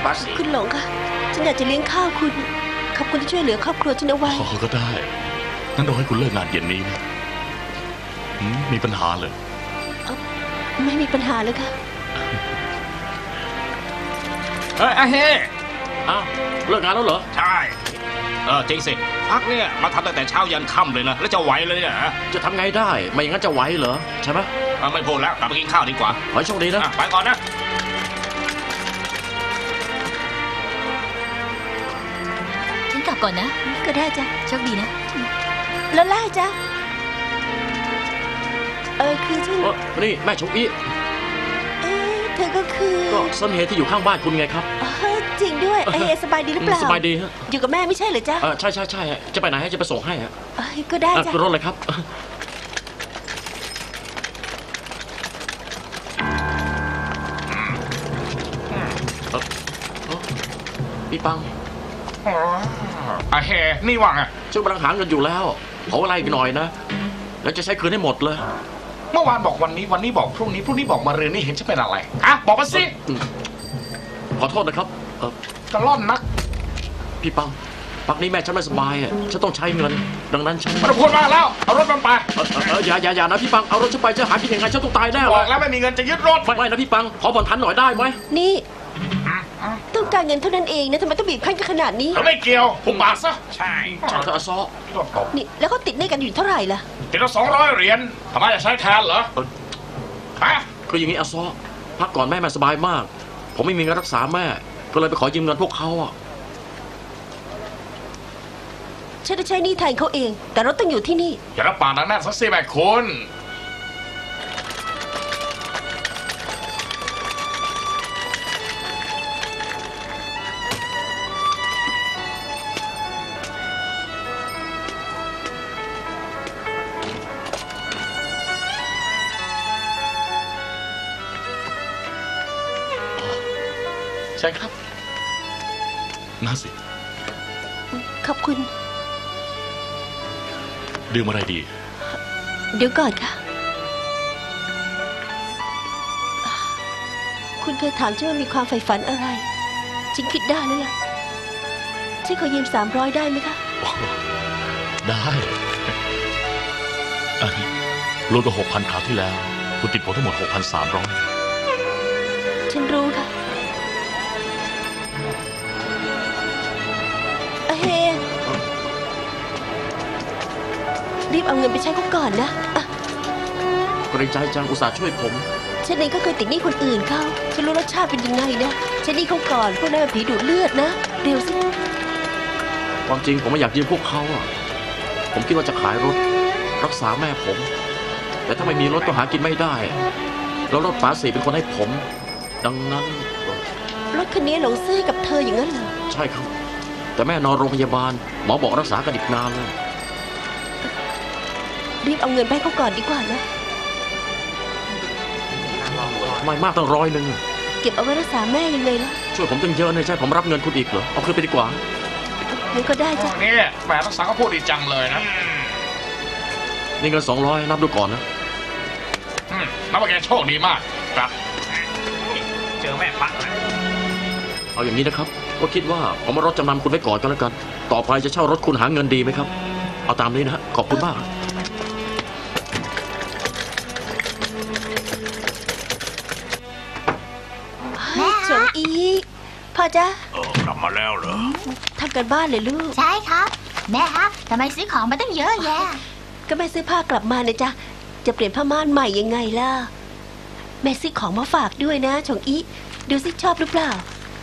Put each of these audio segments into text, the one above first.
าษีคุณหลงค่ะฉันอยากจะเลี้ยงข้าวคุณขอบคุณที่ช่วยเหลือครอบครัวฉันเอาไว้ก็ได้งั้นเราให้คุณเลิกงานเย็นนี้นะมีปัญหาเลยไม่มีปัญหาเลยค่ะเฮ้อ้าวเลิกงานแล้วเหรอใช่จริงสิพักเนี่ยมาทำตั้งแต่เช้ายันค่ำเลยนะแล้วจะไหวเลยเนี่ยจะทำไงได้ไม่อย่างนั้นจะไหวเหรอใช่ไหมไม่พูดแล้วกลับไปกินข้าวดีกว่าขอให้โชคดีนะไปก่อนนะฉันกลับก่อนนะก็ได้จ้ะโชคดีนะแล้วไล่จ้ะคือฉันนี่แม่ชงอีเธอก็คือก็ส้นเหตุที่อยู่ข้างบ้านคุณไงครับจริงด้วยสบายดีหรือเปล่าสบายดีฮะอยู่กับแม่ไม่ใช่เหรอจ๊ะใช่จะไปไหนให้จะไปส่งให้ก็ได้จ้ะรถเลยครับพี่ปังเฮ้นี่ว่างอ่ะช่วยกำลังหาเงินอยู่แล้วขออะไรอีกหน่อยนะแล้วจะใช้คืนให้หมดเลยเมื่อวานบอกวันนี้บอกพรุ่งนี้บอกมาเรือนนี่เห็นจะเป็นอะไรบอกมาสิขอโทษนะครับกระล่อนนักพี่ปังพักนี้แม่ฉันไม่สบายฉันต้องใช้เงินดังนั้นฉันไม่ต้องพูดมากแล้วเอารถมันไปอย่านะพี่ปังเอารถฉันไปจะหากินยังไงฉันต้องตายแน่บอกแล้วไม่มีเงินจะยึดรถไม่นะพี่ปังขอผ่อนผันหน่อยได้ไหมนี่ต้องการเงินเท่านั้นเองนะทำไมต้องบีบคั้นกันขนาดนี้ไม่เกี่ยวผมบาทซะใช่เธอซ้อนี่แล้วก็ติดหนี้กันอยู่เท่าไหร่ล่ะติดละ200 เหรียญทำไมจะใช้แทนเหรอคืออย่างนี้อาซอพักก่อนแม่สบายมากผมไม่มีเงินรักษาแม่ก็เลยไปขอยืมเงินพวกเขาฉันจะใช้หนี้แทนเขาเองแต่รถต้องอยู่ที่นี่อย่ารับปากนะสักสิแม่คุณใช่ครับน่าสิขอบคุณดื่มอะไรดีเดี๋ยวก่อนค่ะคุณเคยถามฉันว่ามีความใฝ่ฝันอะไรฉันคิดได้แล้วล่ะฉันขอยืม300ได้ไหมคะได้อันนี้รวมกับ 6,000 คราวที่แล้วคุณติดผมทั้งหมด 6,300 ฉันรู้ค่ะรีบเอาเงินไปใช้เขาก่อนนะเกรงใจจังอุตส่าห์ช่วยผมฉันเองก็เคยติดหนี้คนอื่นเขาฉันรู้รสชาติเป็นยังไงนะฉันหนี้เขาก่อนพวกนั้นผีดูดเลือดนะเร็วสิความจริงผมไม่อยากยืมพวกเขาผมคิดว่าจะขายรถรักษาแม่ผมแต่ถ้าไม่มีรถก็หากินไม่ได้แล้วรถป๋าสีเป็นคนให้ผมดังนั้นรถคันนี้หลงซื้อให้กับเธออย่างนั้นเหรอใช่ครับแต่แม่นอนโรงพยาบาลหมอบอกรักษากันอีกนานเลยรีบเอาเงินไปให้เขาก่อนดีกว่านะทำไมมากตั้ง100 เก็บเอาไว้รักษาแม่ยังไงล่ะช่วยผมตั้งเยอะเลยใช่ผมรับเงินคุณอีกเหรอเอาคืนไปดีกว่างั้นก็ได้จ้ะนี่แม่รักษาก็พูดดีจังเลยนะนี่เงิน200นับดูก่อนนะนับว่าแกโชคดีมากครับเจอแม่ปักเลยเอาอย่างนี้นะครับก็คิดว่าผมมารถจำนำคุณไว้ก่อนก็แล้วกันต่อไปจะเช่ารถคุณหาเงินดีไหมครับเอาตามนี้นะขอบคุณมากสงอีพ่อจ๊ะกลับมาแล้วเหรอทำกันบ้านเลยลูกใช่ครับแม่ครับทำไมซื้อของมาตั้งเยอะแยะก็แม่ซื้อผ้ากลับมาเนี่ยจ้ะจะเปลี่ยนผ้าม่านใหม่ยังไงล่ะแม่ซื้อของมาฝากด้วยนะชงอีดูสิชอบหรือเปล่า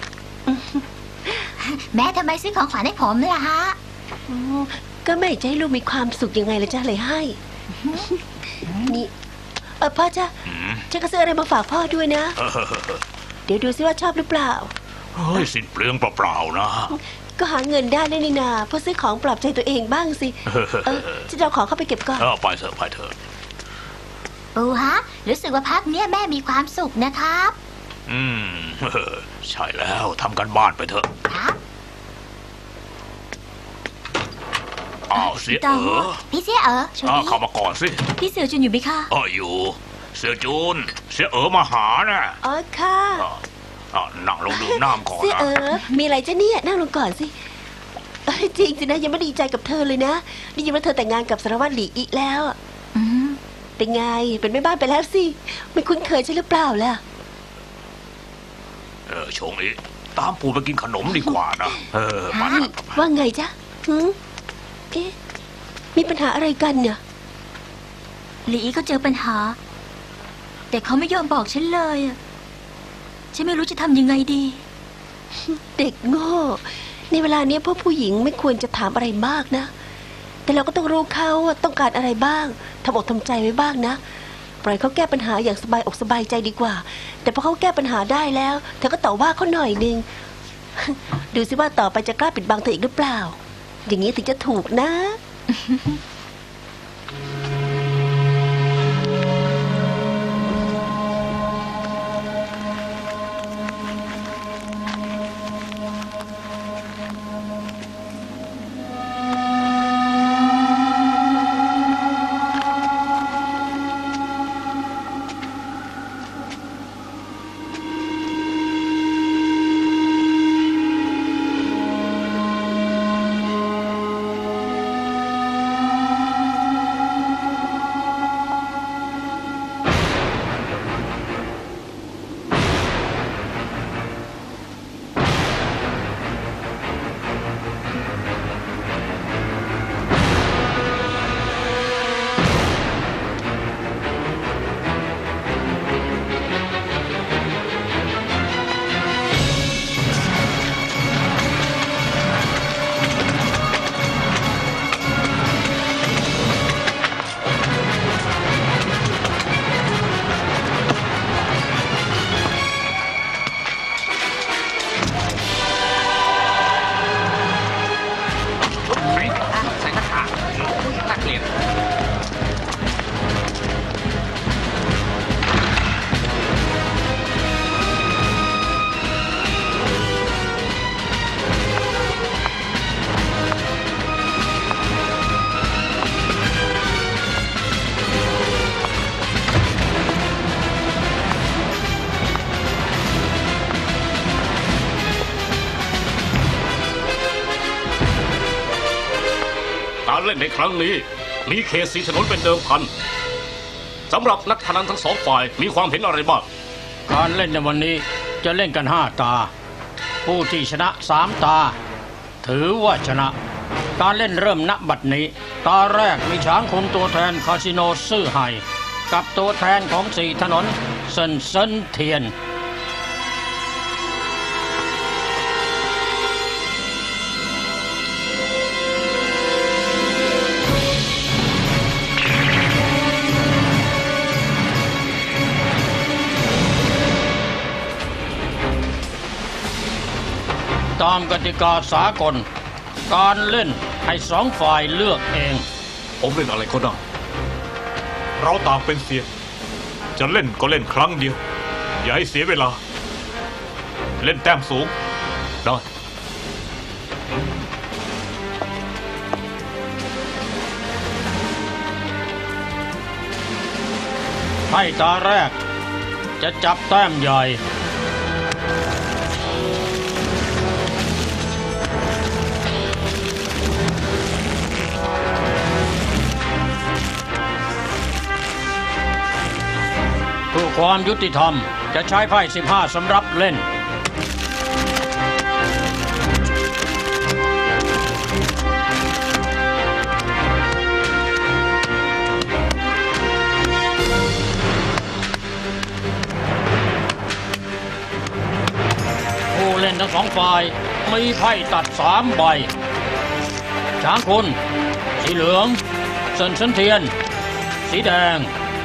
แม่ทำไมซื้อของขวัญให้ผมล่ะฮะก็แม่จะให้ลูกมีความสุขยังไงล่ะจ้ะเลยให้นี่พ่อจ๊ะฉันก็ซื้ออะไรมาฝากพ่อด้วยนะเดี๋ยวดูซิว่าชอบหรือเปล่าเฮ้ยสิ้นเปลืองเปล่าๆนะก็หาเงินได้นี่นาเพื่อซื้อของปลอบใจตัวเองบ้างสิจะเอาของเข้าไปเก็บก่อนไปเถอะไปเถอะปู่ฮะรู้สึกว่าพักเนี้ยแม่มีความสุขนะครับใช่แล้วทำกันบ้านไปเถอะครับเสียพี่เสี่ยเข้ามาก่อนสิพี่เสี่ยจุนอยู่ไหมคะอยู่เสี่ยจุนเสี่ยมาหาน่ะค่ะนั่งลงดื่มน้ำก่อนเสี่ยนะมีอะไรจ้ะเนี่ยนั่งลงก่อนสิจริงสินะยังไม่ดีใจกับเธอเลยนะได้ยินว่าเธอแต่งงานกับสารวัตรหลีอีกแล้วอืมเป็นไงเป็นแม่บ้านไปแล้วสิไม่คุ้นเคยใช่หรือเปล่าล่ะช่วงนี้ตามปู่ไปกินขนมดีกว่านะมานี่ว่าไงจ๊ะเอ๊ะมีปัญหาอะไรกันเนี่ยหลีก็เจอปัญหา แต่เขาไม่ยอมบอกฉันเลยอะฉันไม่รู้จะทำยังไงดีเด็กโง่ในเวลาเนี้ยพวกผู้หญิงไม่ควรจะถามอะไรมากนะแต่เราก็ต้องรู้เขาว่าต้องการอะไรบ้างทำอกทำใจไว้บ้างนะปล่อยเขาแก้ปัญหาอย่างสบายอกสบายใจดีกว่า แต่พอเขาแก้ปัญหาได้แล้วเธอก็ต่อว่าเขาหน่อยนึง ดูสิว่าต่อไปจะกล้าปิดบังเธออีกหรือเปล่า อย่างนี้ถึงจะถูกนะใส่หน้ากากน่าเกลียดการเล่นในครั้งนี้มีเขตสีถนนเป็นเดิมพันสำหรับนักพนันทั้งสองฝ่ายมีความเห็นอะไรบ้างการเล่นในวันนี้จะเล่นกัน5 ตา ผู้ที่ชนะ3 ตา ถือว่าชนะ การเล่นเริ่มณบัดนี้ ตาแรกมีช้างคุณตัวแทนคาสิโนซื่อไห่กับตัวแทนของ4 ถนนเซินเซินเทียน ตามกติกาสากล การเล่นให้2 ฝ่ายเลือกเองผมเล่นอะไรก็ได้เราต่างเป็นเซียนจะเล่นก็เล่นครั้งเดียว อย่าให้เสียเวลา เล่นแต้มสูงได้ให้ตาแรกจะจับแต้มใหญ่ เพื่อความยุติธรรมจะใช้ไพ่15สำหรับเล่น ผู้เล่นทั้ง2 ฝ่ายมีไพ่ตัด3 ใบ ช้างคุณ สีเหลืองเซินเซินเทียน สีแดง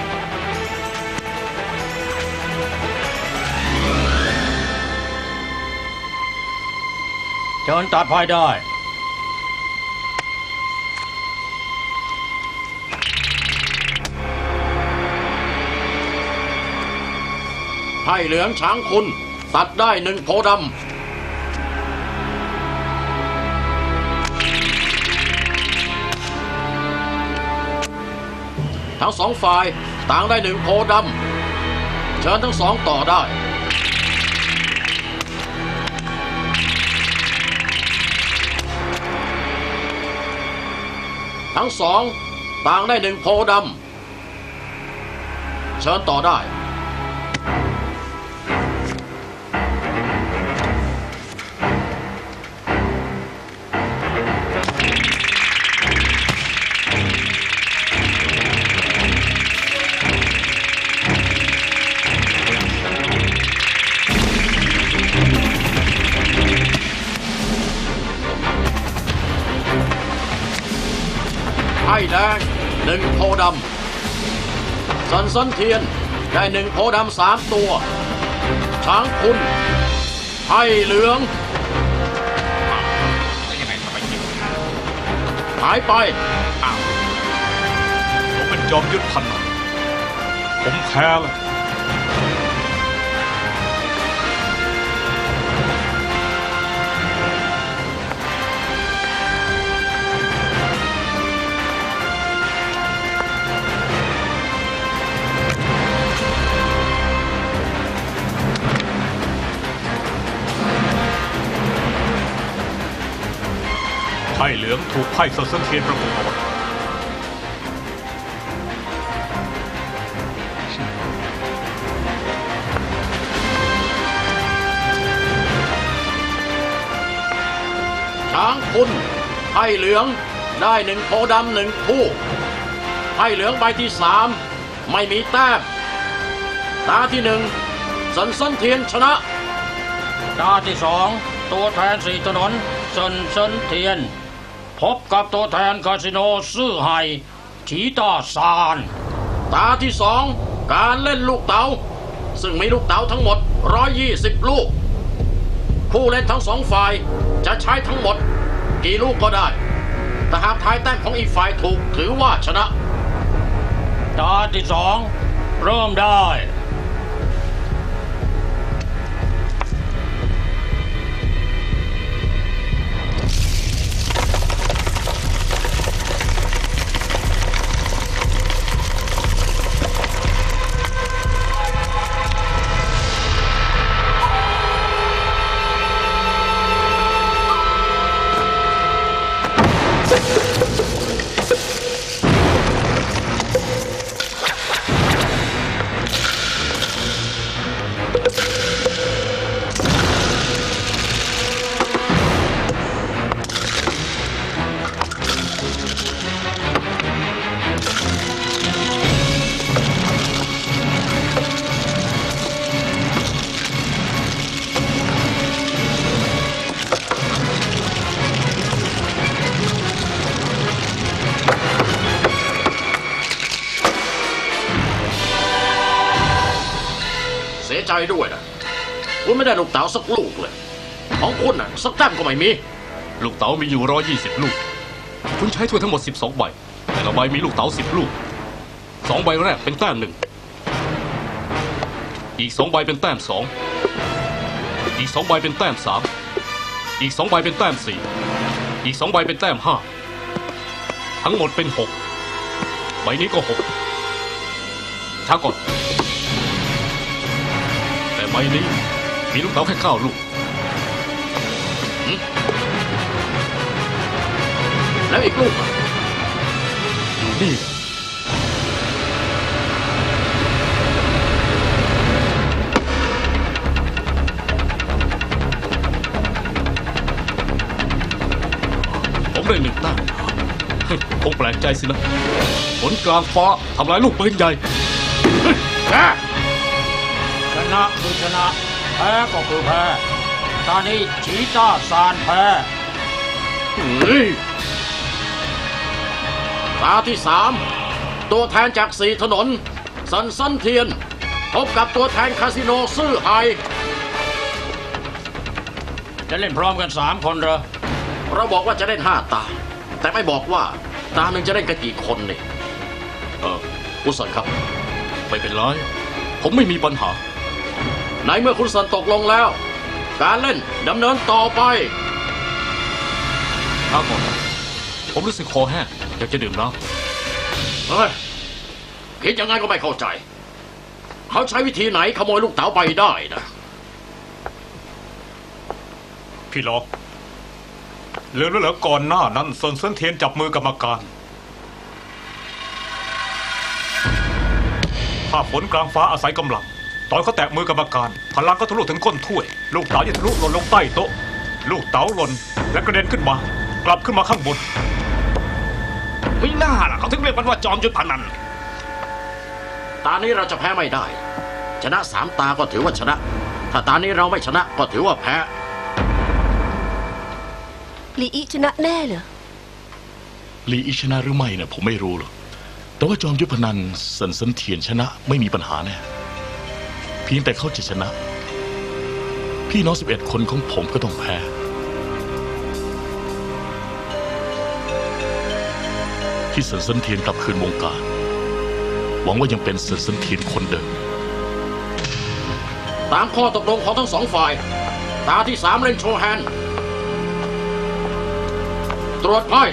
เชิญตัดไพ่ได้ไพ่เหลืองช้างคุณตัดได้1 โพธิ์ดำทั้ง2 ฝ่ายต่างได้1 โพธิ์ดำเชิญทั้ง2ต่อได้ทั้งสองต่างได้1โพธิ์ดำเชิญต่อได้ไพ่แดง1โพธิ์ดำสันสันเทียนได้1โพธิ์ดำ3ตัวช้างคุณไพ่เหลืองแล้วยังไงทำไมกินหายไปอ้าวผมเป็นจอมยุทธพันธุ์ผมแพ้แล้ว ไพ่เหลืองถูกไพ่สันเทียนประกบเอาไว้ช้างคุณไพ่เหลืองได้1โพธิ์ดำ1คู่ไพ่เหลืองใบที่3ไม่มีแต้มตาที่1สันสันเทียนชนะตาที่2ตัวแทนสี่ถนนเซินเซินเทียน พบกับตัวแทนคาสิโนซื่อไห่ฉีต้าซานตาที่2การเล่นลูกเต๋าซึ่งมีลูกเต๋าทั้งหมด120ลูกผู้เล่นทั้ง2ฝ่ายจะใช้ทั้งหมดกี่ลูกก็ได้แต่หากทายแต้มของอีกฝ่ายถูกถือว่าชนะตาที่2เริ่มได้เสียใจด้วยนะคุณไม่ได้ลูกเต๋าสักลูกเลยของคุณน่ะสักแต้มก็ไม่มีลูกเต๋ามีอยู่120 ลูก คุณใช้ถ้วยทั้งหมด12ใบแต่ละใบมีลูกเต๋า10 ลูก2ใบแรกเป็นแต้ม1อีก2ใบเป็นแต้ม2อีก2ใบเป็นแต้ม3อีก2ใบเป็นแต้ม4อีก2ใบเป็นแต้ม5ทั้งหมดเป็น6ใบนี้ก็6ช้าก่อนแต่ใบนี้มีลูกเต๋าแค่9 ลูกแล้วอีกลูกอ่ะอยู่นี่ ผมได้1 แต้มคงแปลกใจสินะผลกลางฟ้าทำลายลูกปืนใหญ่ชนะคือชนะแพ้ก็คือแพ้ตอนนี้ฉีต้าซานแพ้เฮ้ยตาที่3ตัวแทนจาก4ถนนสันสันเทียนพบกับตัวแทนคาสิโนซื่อไฮจะเล่นพร้อมกัน3 คนเหรอเราบอกว่าจะเล่น5 ตา แต่ไม่บอกว่าตาหนึ่งจะเล่นกันกี่คนนี่อุสันครับไม่เป็นไรผมไม่มีปัญหาในเมื่อคุณสันตกลงแล้ว การเล่นดำเนินต่อไปช้าก่อนผมรู้สึกคอแห้งอยากจะดื่มน้เฮ้ยคิดยังไงก็ไม่เข้าใจ เขาใช้วิธีไหนขโมยลูกเต๋าไปได้นะพี่ล็อกเหลือก่อนหน้านั้นเซินเทียนจับมือกรรมการถ้าฝนกลางฟ้าอาศัยกำลังตอนเขาแตะมือกรรมการพลังก็ทะลุถึงก้นถ้วย ลูกเต๋าจะทะลุหล่นลงใต้โต๊ะลูกเต๋าหล่นและกระเด็นขึ้นมากลับขึ้นมาข้างบนไม่น่าล่ะเขาถึงเรียกมันว่าจอมยุทธพนันตานี้เราจะแพ้ไม่ได้ ชนะ3 ตาก็ถือว่าชนะ ถ้าตานี้เราไม่ชนะก็ถือว่าแพ้ลีอีชนะแน่เหรอลีอีชนะหรือไม่เนี่ยผมไม่รู้หรอกแต่ว่าจอมยุทธพนันสันสันเทียนชนะไม่มีปัญหาแน่เพียงแต่เขาจะชนะ พี่น้อง11 คนของผมก็ต้องแพ้ที่สันสันเทียนกลับคืนวงการหวังว่ายังเป็นสันสันเทียนคนเดิมตามข้อตกลงของทั้ง2 ฝ่าย ตาที่3เล่นโชว์แฮนด์ตรวจไพ่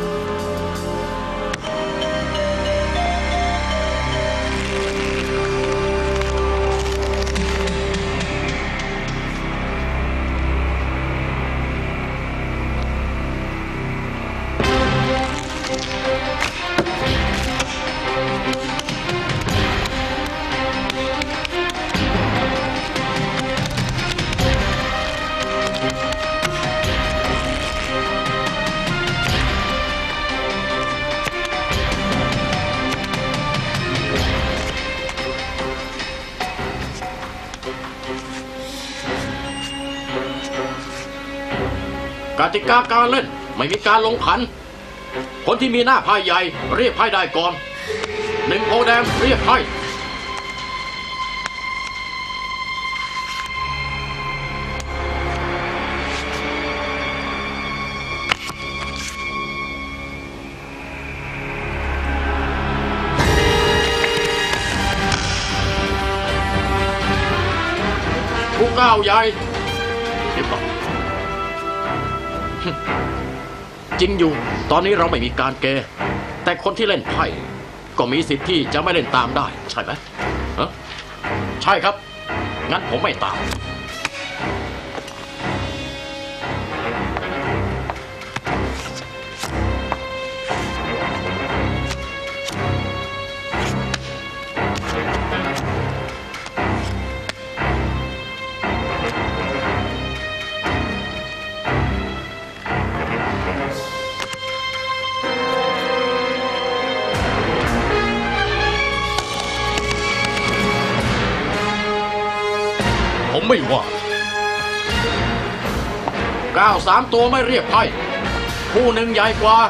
กติกาการเล่นไม่มีการลงขัน คนที่มีหน้าไพ่ใหญ่เรียกไพ่ได้ก่อน1 โพแดงเรียกไพ่ผู้ก้าวใหญ่เดี๋ยวก่อนจริงอยู่ตอนนี้เราไม่มีการเกย์แต่คนที่เล่นไพ่ก็มีสิทธิ์ที่จะไม่เล่นตามได้ใช่ไหมใช่ครับงั้นผมไม่ตามผมไม่ว่าก้าว3 ตัวไม่เรียกไพ่คู่หนึ่งใหญ่กว่า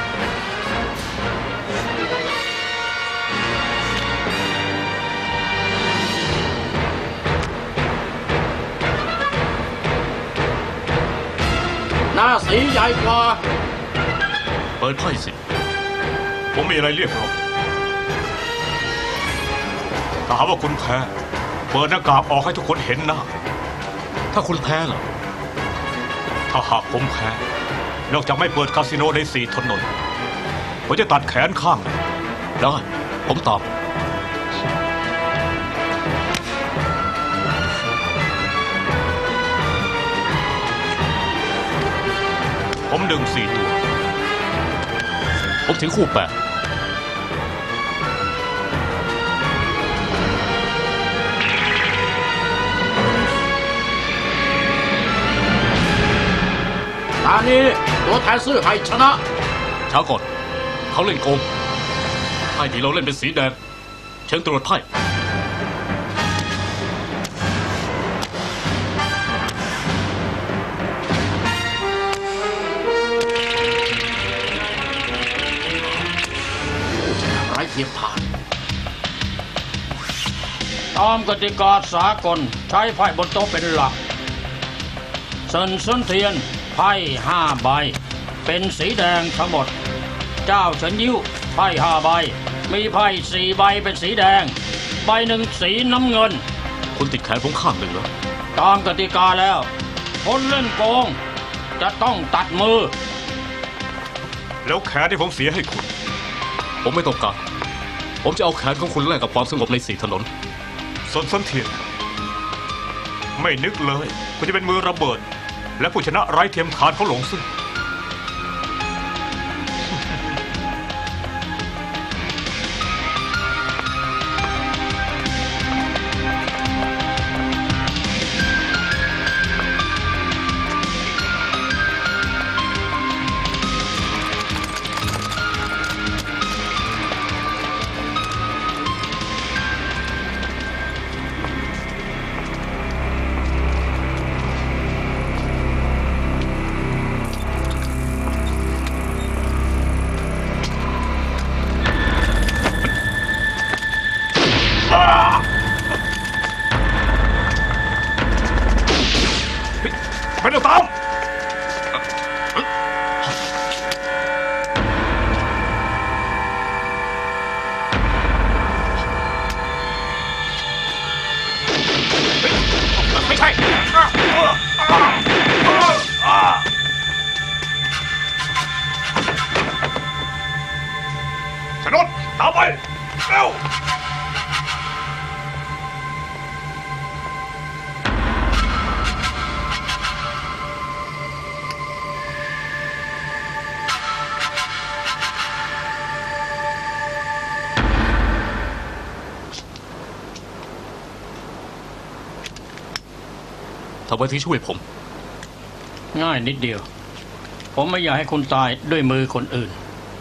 หน้าสีใหญ่กว่าเปิดไพ่สิผมมีอะไรเรียกร้องถ้าหากว่าคุณแพ้เปิดหน้ากากออกให้ทุกคนเห็นหน้าถ้าคุณแพ้ล่ะถ้าหากผมแพ้นอกจากไม่เปิดคาสิโนใน4 ถนนผมจะตัดแขนข้างหนึ่งได้ ผมตอบผมดึง4 ตัวผมถึงคู่ 8 ตานี้ตัวแทนซื่อไพ่ชนะช้าก่อนเขาเล่นโกงไพ่ที่เราเล่นเป็นสีแดงเชิญตรวจไพ่ไร้เทียมทานตามกติกาสากลใช้ไพ่บนโต๊ะเป็นหลักเซินซุนเทียนไพ่5 ใบเป็นสีแดงทั้งหมด เจ้าเฉินยิ้วไพ่5 ใบมีไพ่4 ใบเป็นสีแดงใบหนึ่งสีน้ำเงินคุณติดแขนผมข้างหนึ่งแล้วตามกติกาแล้ว คนเล่นโกงจะต้องตัดมือแล้วแขนที่ผมเสียให้คุณผมไม่ต้องการผมจะเอาแขนของคุณแลกกับความสงบใน4 ถนนสนสันเทียนไม่นึกเลยคุณจะเป็นมือระเบิดและผู้ชนะไร้เทียมทานเขาหลงซึ่งตไม่ต้องตามไม่ใช่ชนดตามไปเร็วทำไมถึงช่วยผมง่ายนิดเดียว ผมไม่อยากให้คุณตายด้วยมือคนอื่น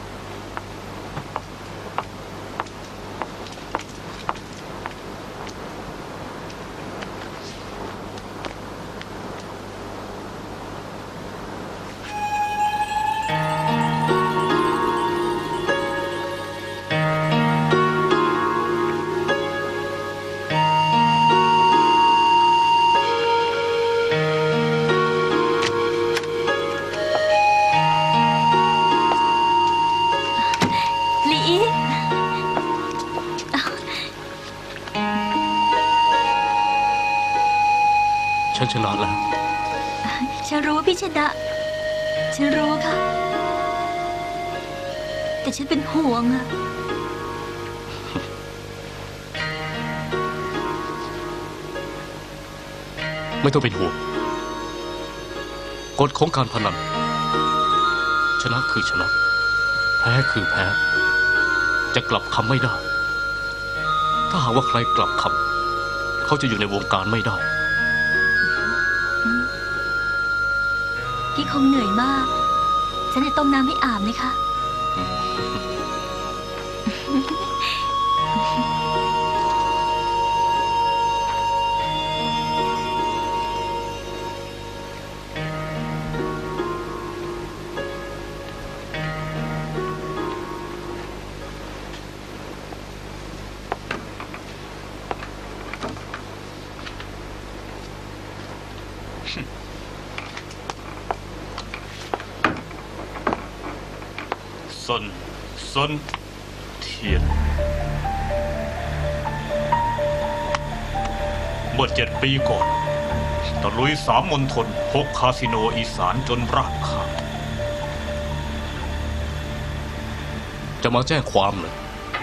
ลีอีฉันชนะแล้วฉันรู้ว่าพี่ชนะ ฉันรู้ค่ะ แต่ฉันเป็นห่วงอะไม่ต้องเป็นห่วงกฎของการพนันชนะคือชนะ แพ้คือแพ้ จะกลับคำไม่ได้ ถ้าหากว่าใครกลับคำเขาจะอยู่ในวงการไม่ได้พี่คงเหนื่อยมาก ฉันจะต้มน้ำให้อาบนะคะซนเทียนเมื่อ7 ปีก่อนตะลุย3 มณฑล6 คาสิโนอีสานจนราบคาบจะมาแจ้งความเลย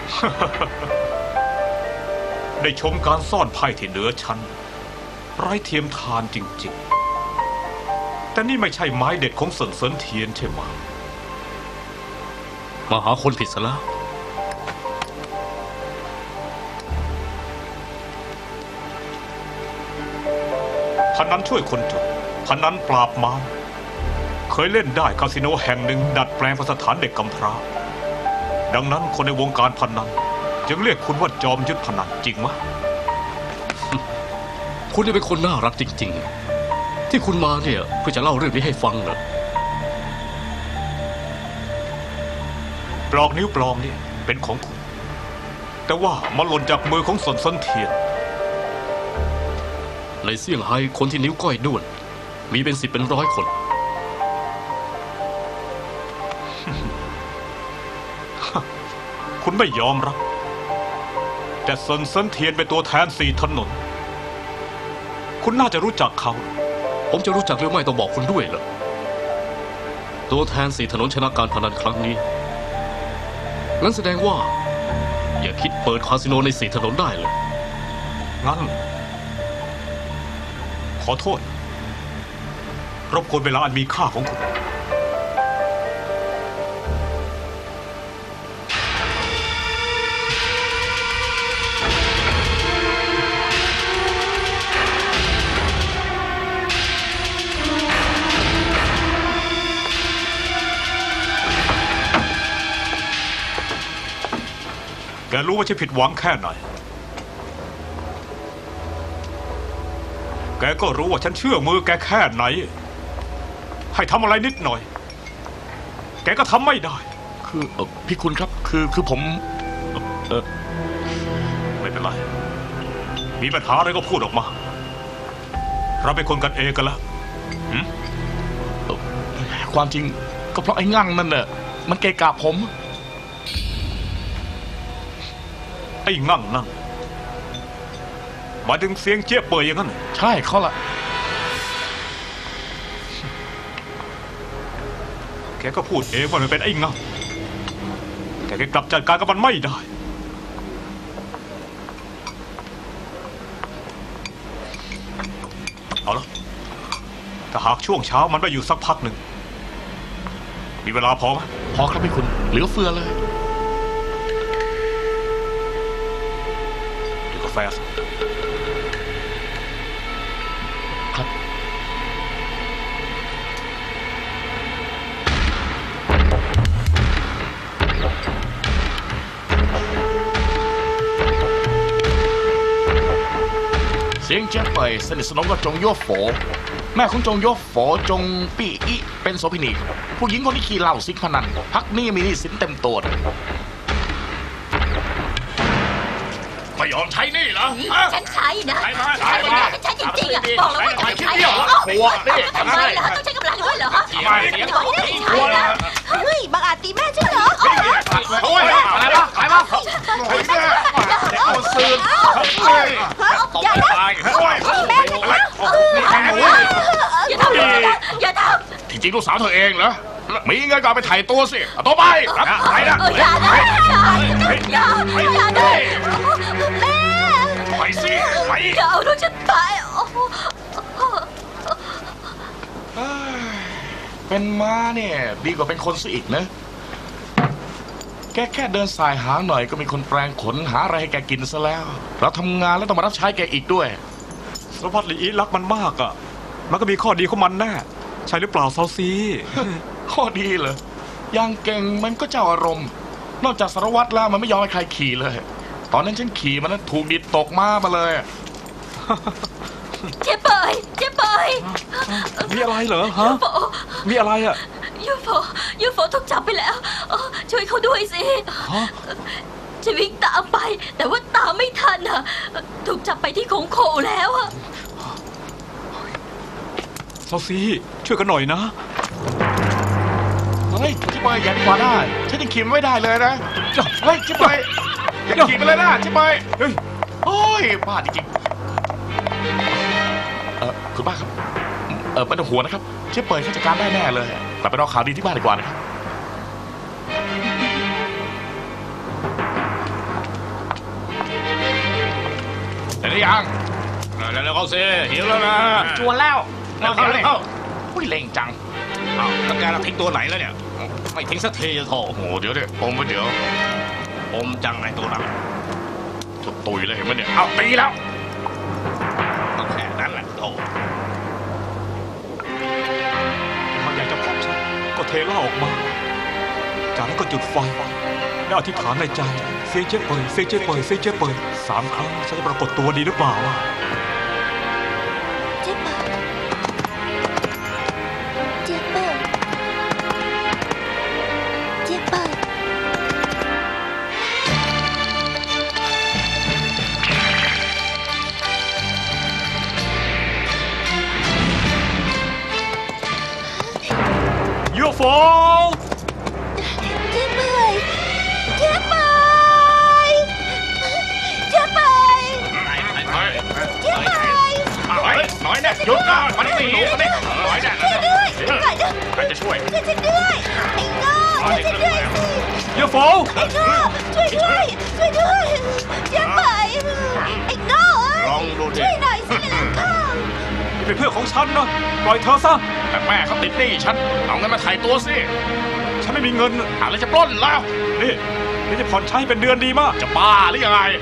ได้ชมการซ่อนไพ่ที่เหนือชั้นไร้เทียมทานจริงๆ แต่นี่ไม่ใช่ไม้เด็ดของเซินเซินเทียนใช่ไหมมาหาคนผิดซะแล้วพนันช่วยคนจนพนันปราบมารเคยเล่นได้คาสิโนแห่งหนึ่งดัดแปลงเป็นสถานเด็กกำพร้า ดังนั้นคนในวงการพนันจึงเรียกคุณว่าจอมยุทธพนันจริงไหมคุณนี่เป็นคนน่ารักจริงๆ ที่คุณมาเนี่ยเพื่อจะเล่าเรื่องนี้ให้ฟังเหรอปลอกนิ้วปลอมนี่เป็นของคุณ แต่ว่ามันหล่นจากมือของสนเซินเทียนในเซี่ยงไฮ้คนที่นิ้วก้อยด้วน มีเป็น10 เป็น100 คนคุณไม่ยอมรับ แต่เซินเซินเทียนเป็นตัวแทน4 ถนน คุณน่าจะรู้จักเขาผมจะรู้จักหรือไม่ต้องบอกคุณด้วยเหรอ ตัวแทน4 ถนนชนะการพนันครั้งนี้งั้นแสดงว่า อย่าคิดเปิดคาสิโนใน4 ถนนได้เลยงั้น ขอโทษ รบกวนเวลาอันมีค่าของคุณ แกรู้ว่าฉันผิดหวังแค่ไหน แกก็รู้ว่าฉันเชื่อมือแกแค่ไหน ให้ทำอะไรนิดหน่อย แกก็ทำไม่ได้คือพี่คุณครับคือผมไม่เป็นไร มีปัญหาอะไรก็พูดออกมา เราเป็นคนกันเองกันแล้วความจริงก็เพราะไอ้งั่งนั่นน่ะมันเกะกะผมไอ้งั่งนั่นหมายถึงเสียงเจี๊ยบเปยอย่างนั้นเหรอใช่เขาละแกก็พูดเองว่ามันเป็นไอ้งั่งแต่แกกลับจัดการกับมันไม่ได้เอาละถ้าหากช่วงเช้ามันไปอยู่สักพักหนึ่งมีเวลาพอไหมพอครับพี่คุณเหลือเฟือเลยดื่มกาแฟสิครับ เสียงเจ๊เปยสนิทสนมกับจงโยโฝแม่ของจงโยโฝจงปี้อิเป็นโสเภณีผู้หญิงคนที่ขี้เหล้าซิกพนันพักนี้มีหนี้สินเต็มตัวไม่ยอมใช้หนี่เหรอฉันใช้นะใช้มาฉันเป็นแม่ฉันจริงๆอ่ะบอกแล้วว่าฉันใช้แล้วทำไมล่ะต้องใช้กำลังด้วยเหรอฮะบอกให้ได้ใช้นะเฮ้ยบางอาจตีแม่ใช่เหรอโอ้ยอะไรวะอะไรวะเอาซื้ออย่านะแม่นะอย่าทำเลยนะอย่าทที่จริงลูกสาวเธอเองเหรอมีเงินก็เอาไปถ่ายตัวสิเอาตัวไปรับไปนะำอย่านะอย่านะแม่ไปสิไปอย่าเอาลูกฉันไปเป็นม้าเนี่ยดีกว่าเป็นคนซะอีกนะแค่เดินสายหางหน่อยก็มีคนแปลงขนหาอะไรให้แกกินซะแล้วเราทำงานแล้วต้องมารับใช้แกอีกด้วยสารวัตรหลีรักมันมากอ่ะมันก็มีข้อดีของมันแน่ใช่หรือเปล่าเซาซีข้อดีเหรออย่างเก่งมันก็เจ้าอารมณ์นอกจากสารวัตรแล้วมันไม่ยอมให้ใครขี่เลย ตอนนั้นฉันขี่มันนั้นถูกดิดตกมาเลยเจ๊เปยเจ๊เปยมีอะไรเหรอฮะมีอะไรอ่ะยูโฟถูกจับไปแล้วช่วยเขาด้วยสิจะวิ่งตามไป แต่ว่าตามไม่ทันอ่ะถูกจับไปที่ของโขแล้วอ่ะเซาซีช่วยกันหน่อยนะเฮ้ยชิบเปย์อย่าดีกว่าได้ฉันยังขี่ไม่ได้เลยนะเฮ้ยชิบเปย์อย่าขี่ไปเลยนะชิบเปย์เฮ้ยโอ้ยบ้าจริงๆคุณป้าครับไม่ต้องห่วงนะครับชิบเปย์เขาจัดการได้แน่เลยกลับไปรอข่าวดีที่บ้านดีกว่านะครับเห็นหรือยังแล้วเขาสิหิวแล้วนะจวนแล้วแล้วเขาเนี่ยอุ้ยเล่งจังแล้วแกเราทิ้งตัวไหนแล้วเนี่ยไม่ทิ้งสักทีจะโถโอ้โหเดี๋ยวอมไปเดี๋ยวอมจังไอ้ตัวนั้นจะตุยเลยเห็นไหมเนี่ยเอาตีแล้วก็แค่นั้นแหละโถมันอยากจะพบฉันก็เทเหล้าออกมาจากนั้นก็จุดไฟแล้วอธิษฐานในใจเซียเจ๊เปยเซียเจ๊เปยเซียเจ๊เปย3 ครั้งฉันจะปรากฏตัวดีหรือเปล่าเจ๊เปิดเจ๊เปิดเจ๊เปิดยูโฟเจ๊เปิดเจ๊เปิดเจ๊เปิดเจ๊เปิดน้อยเนี่ยหยุดนะมันนี่หนูมันนี่น้อยเนี่ยช่วยด้วยช่วยด้วยใครจะช่วยช่วยฉันด้วยไอ้โง่ช่วยฉันด้วยสิยูโฟไอ้โง่ช่วยด้วยช่วยด้วยเจ๊เปิดไอ้โง่เอ้ยลองดูดิช่วยหน่อยสิหลังข้างเป็นเพื่อนของฉันนะปล่อยเธอซะแต่แม่เขาติดหนี้ฉันเอาเงินมาถ่ายตัวสิฉันไม่มีเงินหาอะไรจะปล้นแล้วนี่จะผ่อนใช้เป็นเดือนดีมากจะบ้าหรือยังไง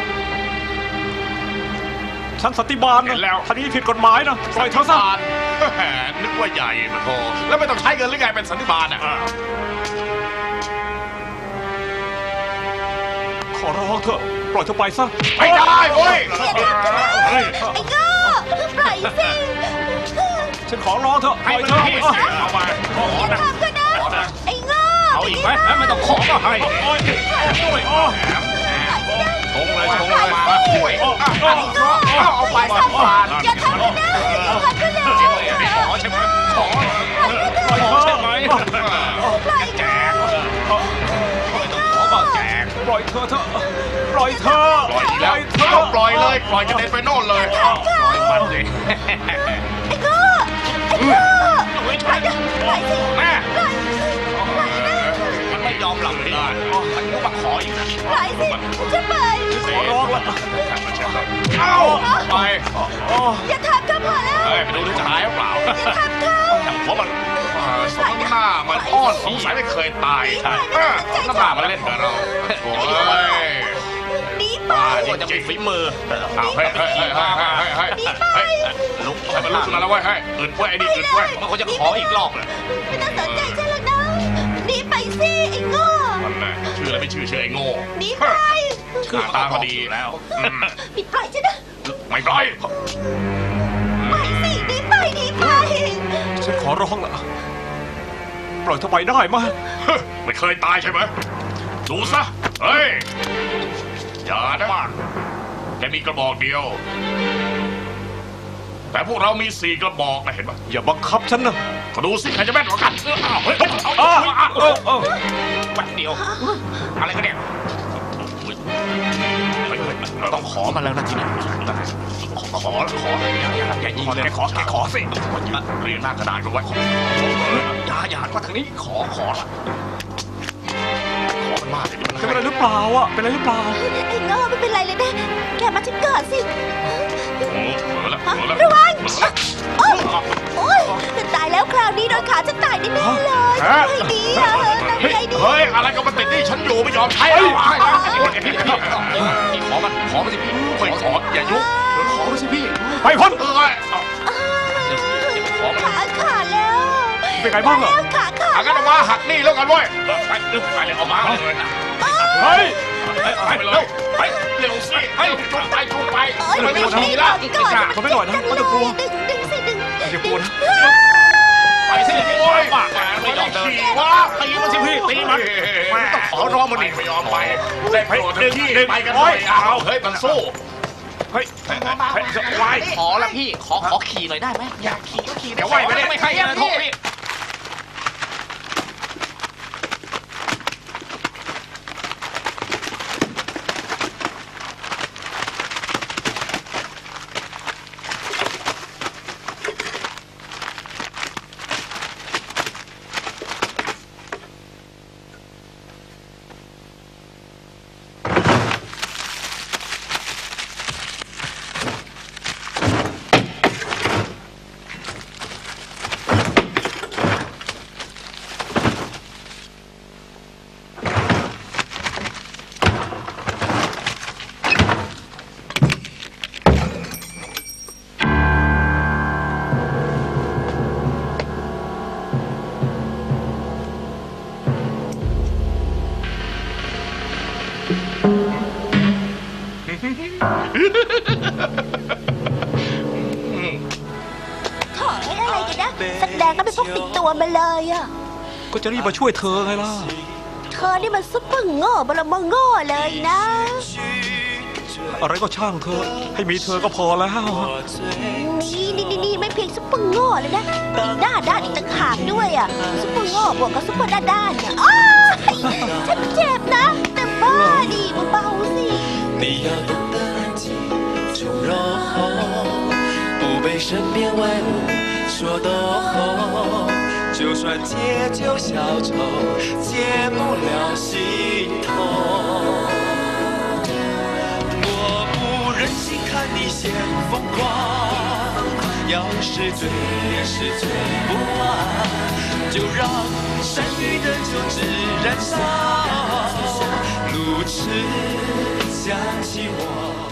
ฉันสันติบาลเห็นะนแล้วท่านี้ผิดกฎหมายนะปล่อยเธอซะแหมนึกว่าใหญ่มาโทแล้วไม่ต้องใช้เงินหรือไงเป็นสันติบาลอ่ะขอร้องเถอะปล่อยเธอไปซะไม่ได้เว้ยเฮ้ยไอ้โง่ปล่อยสิฉันขอร้องเถอะปล่อยเธอเอามาขออย่านะทำก็นะไอ้โง่เอาอีกไหมไม่ต้องขอก็ให้โอ้ยช่วยโอ้ชงเลยมาช่วยเอาไปก่อนอย่าทำก็นะอย่าทำก็นะไม่ขอใช่ไหมเธอปล่อยเธอปล่อยอีกแล้วเอาปล่อยเลยปล่อยกระเด็นไปโน่นเลยปล่อยมันสิไอ้โง่ไอ้โง่ปล่อยนะปล่อยสิแม่ปล่อยปล่อยนะมันไม่ยอมหลับเลยมันก็มาขออีกนะปล่อยสิจะไปขอร้องละเอ้าไปอย่าทำเขาพอแล้วเฮ้ยไปดูที่จะหายหรือเปล่าอย่าทำเขาเพราะมันสมหน้ามันอ้อนสงสัยไม่เคยตายใช่สมหน้ามันเล่นกับเราโอ้ยหนีไปจะมีฝีมืออ้าวเฮ้ยลุกให้มันลุกขึ้นมาแล้วเว้ยเฮ้ยอึดเว้ยไอ้นี่อึดเว้ยมันก็จะขออีกรอบเลยไม่ต้องสนใจฉันหรอกนะหนีไปสิไอ้โง่มันน่ะชื่ออะไรไม่ชื่อไอ้โง่หนีไปหน้าตาก็ดีแล้วปิดปล่อยฉันนะไม่ปล่อยไปสิหนีไปหนีไปฉันขอร้องละปล่อยเธอไปได้ไหมไม่เคยตายใช่ไหมดูซะเฮ้ยอย่านะแค่มีกระบอกเดียว แต่พวกเรามี4 กระบอกนะเห็นปะอย่าบังคับฉันนะก็ดูสิใครจะแม่นกว่ากันเฮ้ยวันเดียวอะไรกันเนี่ยต้องขอมาแล้วนะทีนี้ขออย่ายิงเลยแกขอสิเรียนหน้ากระดาษกันไว้อย่าว่าทางนี้ขอละขอมันมากเลยมันเป็นอะไรหรือเปล่าอ่ะเป็นอะไรหรือเปล่าไอ้โง่ไม่เป็นไรเลยนะแกมาฉันก่อนสิระวังโอ๊ยจะตายแล้วคราวนี้โดนขาฉันตายแน่ๆเลยทำไงดีอ่ะทำไงดีเฮ้ยอะไรก็มาติดนี่ฉันอยู่ไม่ยอมใช้ขอมันสิพี่ไม่ขออย่ายุขอมันสิพี่ไปพ้นขาขาดแล้วเป็นไงบ้างอ่ะขาขาดหักกันออกมาหักนี่แล้วกันเว้ยไปเลยเอามาเลยเฮ้ยไปเลยไปเร็วสิไปจุดไปไม่ต้องฉี่ละทำไม่หน่อยนะไม่ต้องกลัวดึงสิดึงอย่ากลัวนะไปสิโอ้ยไม่ยอมเดินว้าตีมันสิพี่ตีมันต้องขอร้องมันนี่ไม่ยอมไปได้โปรดที่ไปกันเลยเอาเฮ้ยมันสู้เฮ้ยไหวขอละพี่ขอขี่หน่อยได้ไหมอยากขี่ก็ขี่เดี๋ยวไหวไม่ได้ไม่ใครนะโทษพี่ถอยอะไรกันนะแสดงก็เป็นพวกติดตัวมาเลยอ่ะก็จะรีบมาช่วยเธอไงล่ะเธอนี่มันซุปเปอร์โง่บลมโง่เลยนะอะไรก็ช่างเธอให้มีเธอก็พอแล้วนี่ไม่เพียงซุปเปอร์โง่เลยนะอีกหน้าด้านอีกต่างหากด้วยอ่ะซุปเปอร์โง่บวกกับซุปเปอร์ด้านเนี่ยอ้าวฉันเจ็บนะแต่บ้าดิเบาๆสิ你要懂得安静，从容，不被身边外物说动。就算借酒消愁，解不了心痛。我不忍心看你先疯狂，要是醉也是醉不完，就让山雨的酒只燃烧，路痴想起我。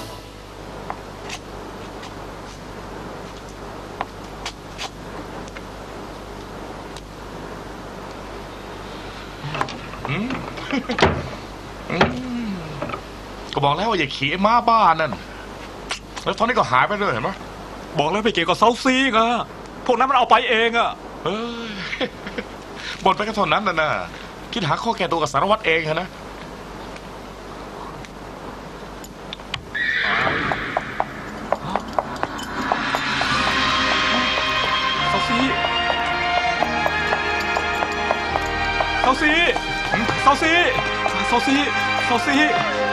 ก็บอกแล้วว่าอย่าขี่ม้าบ้านนั่นแล้วตอนนี้ก็หายไปเลยเห็นไหมบอกแล้วไปเกี่ยวกับเซาซีไงพวกนั้นมันเอาไปเองอ่ะเอ้ยบ่นไปแค่เท่านั้นนะคิดหาข้อแก้ตัวกับสารวัตรเองนะเซาซีเซาซีเซาซีเซาซีซาซี่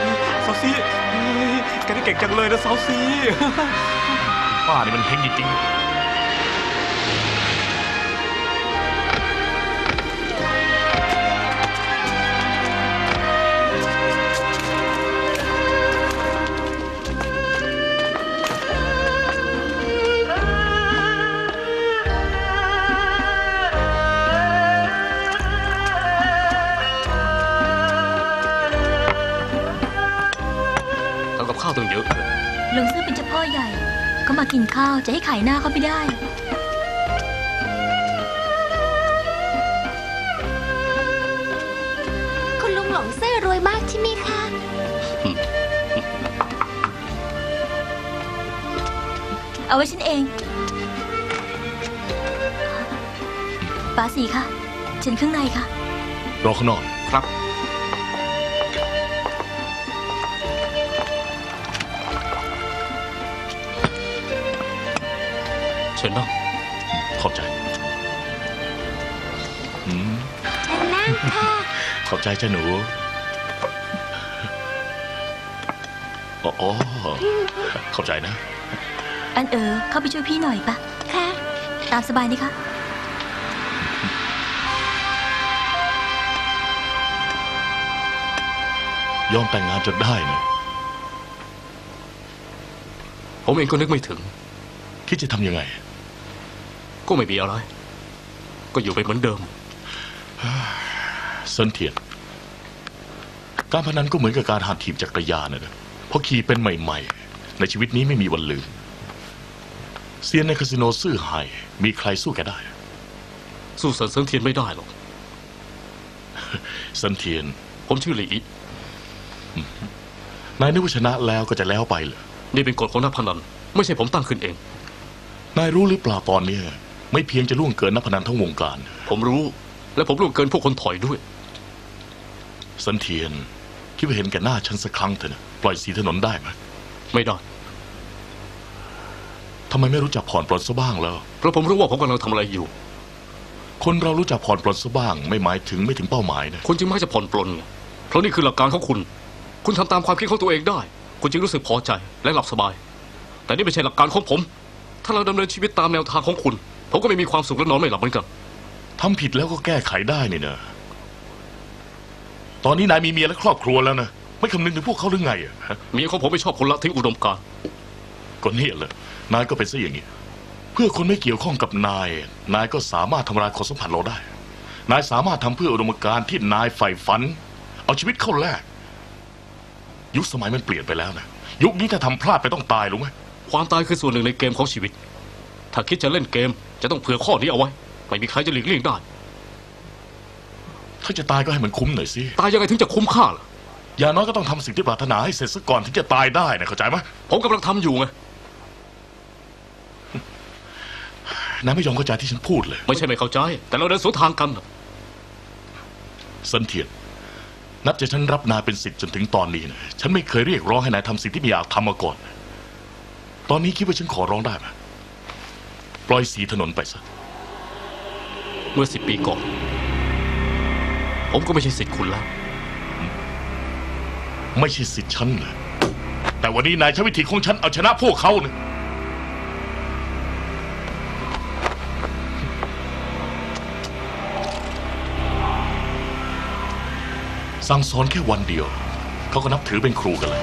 แกนี่เก่งจังเลยนะซาซี่ป้านี่มันเฮงจริงๆทำกับข้าวต้องเยอะเลยลุงซื่อเป็นเจ้าพ่อใหญ่เขามากินข้าวจะให้ขายหน้าเขาไม่ได้คุณลุงหลงเซ่รวยมากใช่ไหมคะเอาไว้ฉันเองป๋าสีค่ะฉันข้างในค่ะรอข้างนอกครับ เชิญนั่งขอบใจนั่งค่ะขอบใจจ้าหนูอ๋อขอบใจนะอันเข้าไปช่วยพี่หน่อยปะค่ะตามสบายนี่คะยอมแต่งงานจนได้นะผมเองก็นึกไม่ถึงคิดจะทำยังไงก็ไม่มีอะไร ก็อยู่ไปเหมือนเดิมเซินเทียน การพนันก็เหมือนกับการหัดถีบจักรยานนะเพราะขี่เป็นใหม่ๆ ในชีวิตนี้ไม่มีวันลืมเซียนในคาสิโนซื่อไห่มีใครสู้แกได้สู้เซินเทียนไม่ได้หรอกเซินเทียนผมชื่อหลีนายนึกว่าชนะแล้วก็จะแล้วไปเหรอนี่เป็นกฎของนักพนัน ไม่ใช่ผมตั้งขึ้นเองนายรู้หรือเปล่าตอนเนี้ยไม่เพียงจะล่วงเกินนักพนันทั้งวงการผมรู้ และผมล่วงเกินพวกคนถอยด้วยเซินเทียน คิดว่าเห็นแก่หน้าฉันสักครั้งเถอะนะปล่อยสีถนนได้ไหมไม่ได้ทำไมไม่รู้จักผ่อนปลนซะบ้างแล้วเพราะผมรู้ว่าผมกำลังทำอะไรอยู่คนเรารู้จักผ่อนปลนซะบ้าง ไม่หมายถึงไม่ถึงเป้าหมายนะคุณจึงไม่จะผ่อนปลนไงเพราะนี่คือหลักการของคุณ คุณทำตามความคิดของตัวเองได้ คุณจึงรู้สึกพอใจและหลับสบาย แต่นี่ไม่ใช่หลักการของผม ถ้าเราดำเนินชีวิตตามแนวทางของคุณ ผมก็ไม่มีความสุขและนอนไม่หลับเหมือนกันทำผิดแล้วก็แก้ไขได้นี่นะตอนนี้นายมีเมียและครอบครัวแล้วนะไม่คำนึงถึงพวกเขาหรือไงอะฮะเมียของผมไม่ชอบคนละทิ้งอุดมการณ์ก็เนี่ยแหละนายก็เป็นซะอย่างนี้เพื่อคนไม่เกี่ยวข้องกับนาย นายก็สามารถทำลายความสัมพันธ์เราได้ นายสามารถทำเพื่ออุดมการณ์ที่นายใฝ่ฝัน เอาชีวิตเข้าแลกยุคสมัยมันเปลี่ยนไปแล้วนะยุคนี้ถ้าทำพลาดไปต้องตายรู้ไหมความตายคือส่วนหนึ่งในเกมของชีวิต ถ้าคิดจะเล่นเกมจะต้องเผื่อข้อนี้เอาไว้ ไม่มีใครจะหลีกเลี่ยงได้ถ้าจะตายก็ให้มันคุ้มหน่อยสิตายยังไงถึงจะคุ้มค่าล่ะอย่างน้อยก็ต้องทำสิ่งที่ปรารถนาให้เสร็จซะก่อนถึงจะตายได้นะเข้าใจไหมผมกำลังทำอยู่ไงนายไม่ยอมเข้าใจที่ฉันพูดเลยไม่ใช่ไม่เข้าใจ แต่เราเดินสวนทางกันน่ะเซินเทียนนับจากฉันรับนายเป็นศิษย์จนถึงตอนนี้นะฉันไม่เคยเรียกร้องให้นายทำสิ่งที่ไม่อยากทำมาก่อน ตอนนี้คิดว่าฉันขอร้องได้ไหมปล่อยสีถนนไปซะเมื่อ10 ปีก่อน ผมก็ไม่ใช่ศิษย์คุณแล้วไม่ใช่สิทธิ์ฉันนะแต่วันนี้นายใช้วิธีของฉันเอาชนะพวกเขานะสั่งสอนแค่วันเดียว เขาก็นับถือเป็นครูกันเลย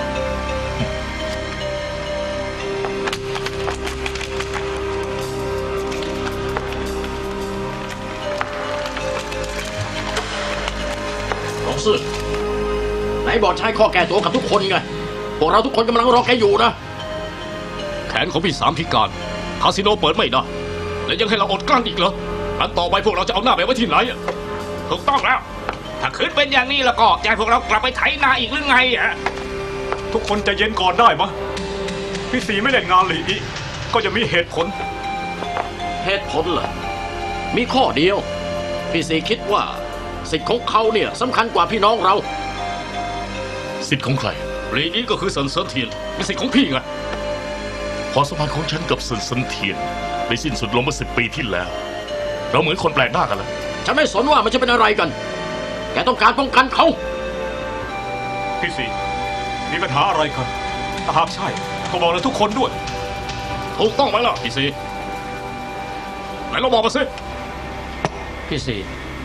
หลงซื่อไหนบอกใช้ข้อแก้ตัวกับทุกคนไง พวกเราทุกคนกำลังรอแกอยู่นะแขนของพี่สามพิการ คาสิโนเปิดไม่ได้ และยังให้เราอดกลั้นอีกเหรองั้นต่อไปพวกเราจะเอาหน้าไปไว้ที่ไหนอะถูกต้องแล้ว ถ้าคืนเป็นอย่างนี้แล้วก็จะให้พวกเรากลับไปไถนาอีกหรือไงอะทุกคนใจเย็นก่อนได้มะพี่สีไม่เล่นงานหลีอีก็จะมีเหตุผลเหตุผลเหรอมีข้อเดียว พี่สีคิดว่าสิทธิ์ของเขาเนี่ยสำคัญกว่าพี่น้องเราสิทธิ์ของใครหลีนี้ก็คือเซินเทียนเป็นสิทธิ์ของพี่ไงความสัมพันธ์ของฉันกับเซินเซินเทียนได้สิ้นสุดลงเมื่อ10 ปีที่แล้ว เราเหมือนคนแปลกหน้ากันแล้วฉันไม่สนว่ามันจะเป็นอะไรกัน แกต้องการป้องกันเขาพี่สีมีปัญหาอะไรกันถ้าหากใช่ก็บอกเลยทุกคนด้วยถูกต้องไหมล่ะพี่ซีไหนเราบอกมาสิพี่สี่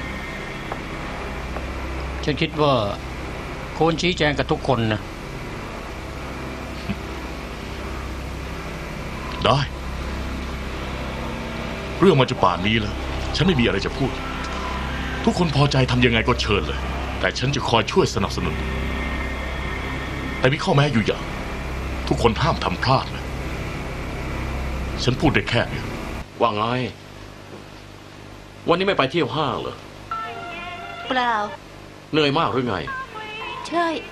ฉันคิดว่าควรชี้แจงกับทุกคนนะได้ เรื่องมันจะป่านนี้แล้ว ฉันไม่มีอะไรจะพูด ทุกคนพอใจทำยังไงก็เชิญเลย แต่ฉันจะคอยช่วยสนับสนุน แต่มีข้อแม้อยู่อย่าง ทุกคนห้ามทำพลาดเลยฉันพูดได้แค่นี้ว่าไง วันนี้ไม่ไปเที่ยวห้างเหรอเปล่าเหนื่อยมากหรือไงใช่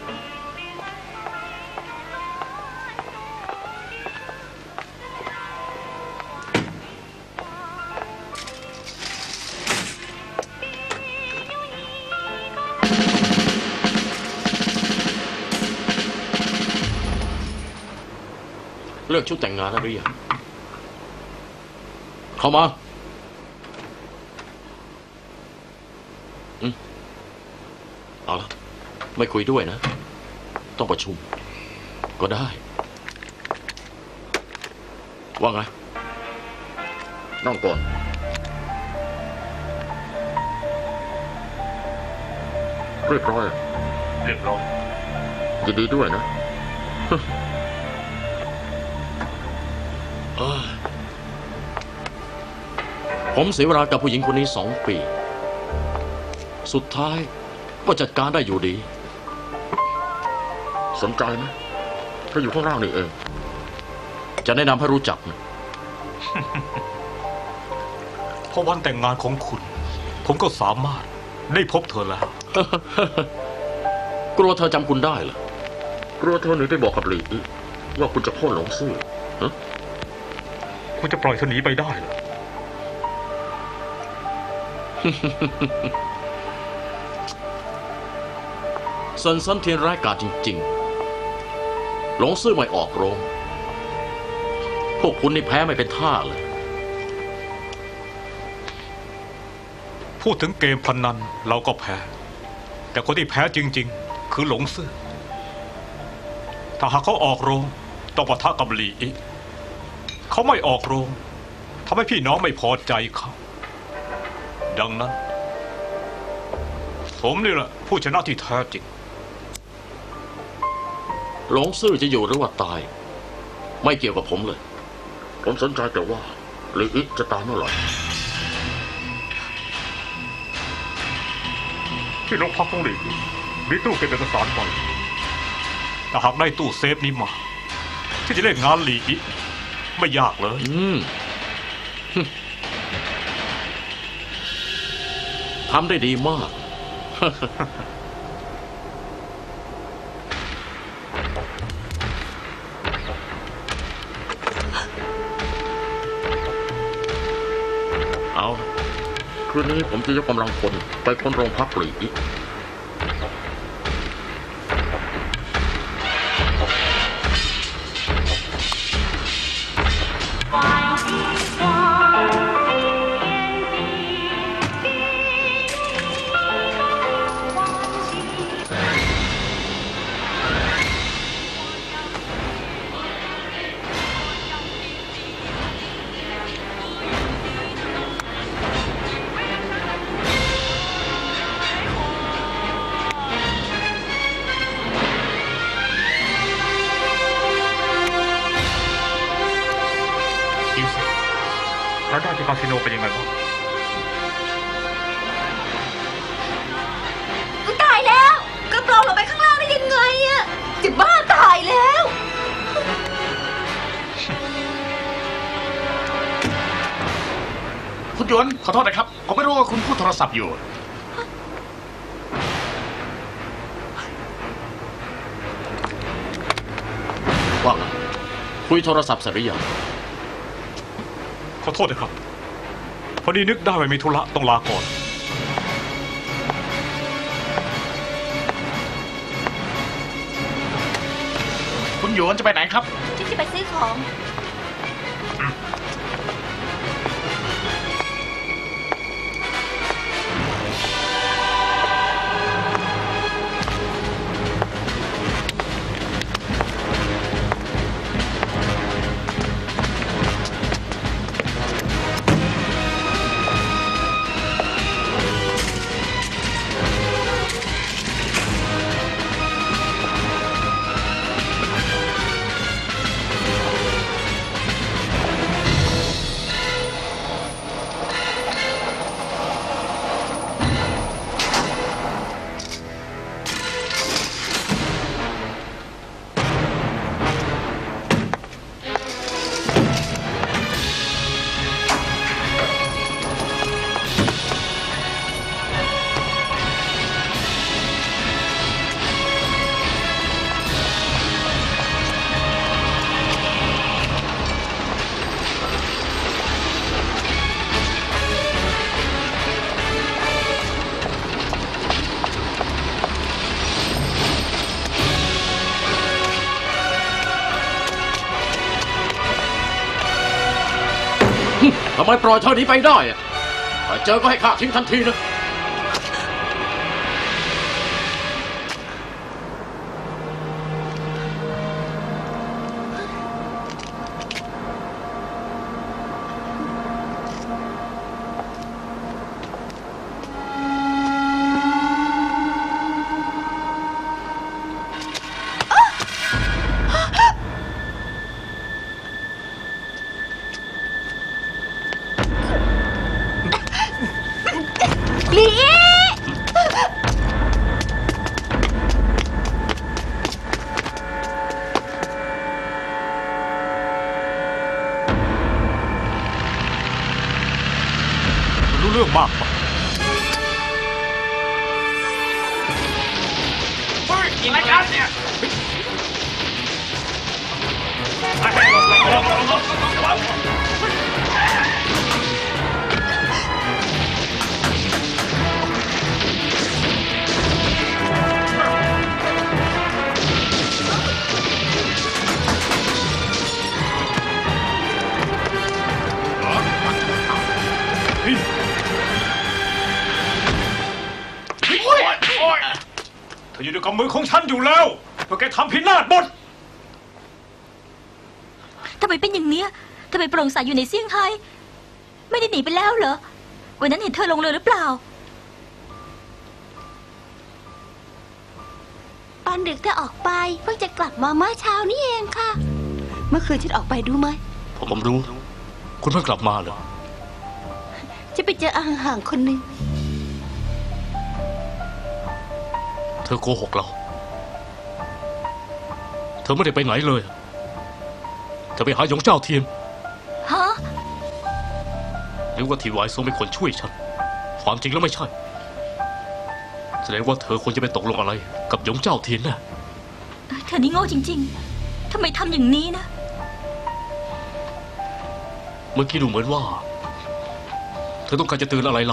เลือกชุดแต่งงานแล้วหรือยังเข้ามาเอาละไม่คุยด้วยนะ ต้องประชุม ก็ได้ ว่าไงนั่งก่อนเรียบร้อยเรียบร้อยยินดีด้วยนะ ผมเสียเวลากับผู้หญิงคนนี้2 ปี สุดท้ายก็จัดการได้อยู่ดี สนใจไหมถ้าอยู่ข้างล่างนี่เอง จะแนะนำให้รู้จักนะเพราะวันแต่งงานของคุณ ผมก็สามารถได้พบเธอแล้วกลัวเธอจำคุณได้เหรอ กลัวเธอหนีไปบอกกับหลีอีว่าคุณจะโค่นหลงซื่อฮะคุณจะปล่อยเธอหนีไปได้เหรอเซินเซินเทียนร้ายกาจจริงๆ หลงซื่อไม่ออกโรง พวกคุณนี่แพ้ไม่เป็นท่าเลยพูดถึงเกมพนันเราก็แพ้ แต่คนที่แพ้จริงๆ คือหลงซื่อถ้าหากเขาออกโรงต้องปะทะกับหลีอีเขาไม่ออกโรงทำให้พี่น้องไม่พอใจเขาดังนั้นผมนี่แหละผู้ชนะที่แท้จริงหลงซื่อจะอยู่หรือว่าตาย ไม่เกี่ยวกับผมเลย ผมสนใจแต่ว่าหลีอีจะตายเมื่อไหร่ที่โรงพักของหลีมีตู้เก็บเอกสารไว้แต่หากได้ตู้เซฟนี้มาที่จะเล่นงานหลีอีไม่ยากเลยทำได้ดีมาก เอาคืนนี้ผมจะยกกำลังพลไปค้นโรงพักหลีอีรายได้จากคาสิโนเป็นยังไงบ้างตายแล้วกระโปรงลงไปข้างล่างได้ยังไงอะจะบ้าตายแล้วคุณหยวนขอโทษนะครับ ผมไม่รู้ว่าคุณพูดโทรศัพท์อยู่ว่าไงคุยโทรศัพท์เสร็จหรือยังขอโทษนะครับ พอดีนึกได้ว่ามีธุระต้องลาก่อนคุณหยวนจะไปไหนครับฉันจะไปซื้อของคทำไมปล่อยเธอหนีไปได้อะถ้าเจอก็ให้ข้าทิ้งทันทีนะลีอีรู้เรื่องมากปะเฮ้ยอะไรกันเนี่ยเธออยู่ในกำมือของฉันอยู่แล้วเพราะแกทำพินาศหมดทำไมเป็นอย่างเนี้ยทำไมโปร่งใสอยู่ในเซี่ยงไฮ้ไม่ได้หนีไปแล้วเหรอ วันนั้นเห็นเธอลงเรือหรือเปล่าตอนดึกเธอออกไปเพิ่งจะกลับมาเมื่อเช้านี้เองค่ะ เมื่อคืนฉันออกไปดูไหมผมรู้ คุณเพิ่งกลับมาเหรอจะไปเจออาห่างๆคนหนึ่งเธอโกหกเรา เธอไม่ได้ไปไหนเลยเธอไปหาหยงเจ้าเทียนฮะหรือว่าทีวายทรงเป็นคนช่วยฉัน ความจริงแล้วไม่ใช่ แสดงว่าเธอควรจะไปตกลงอะไร กับหยงเจ้าเทียนน่ะเธอนี่โง่จริงๆ ทำไมทำอย่างนี้นะเมื่อกี้ดูเหมือนว่า เธอต้องการจะเตือนอะไรเรา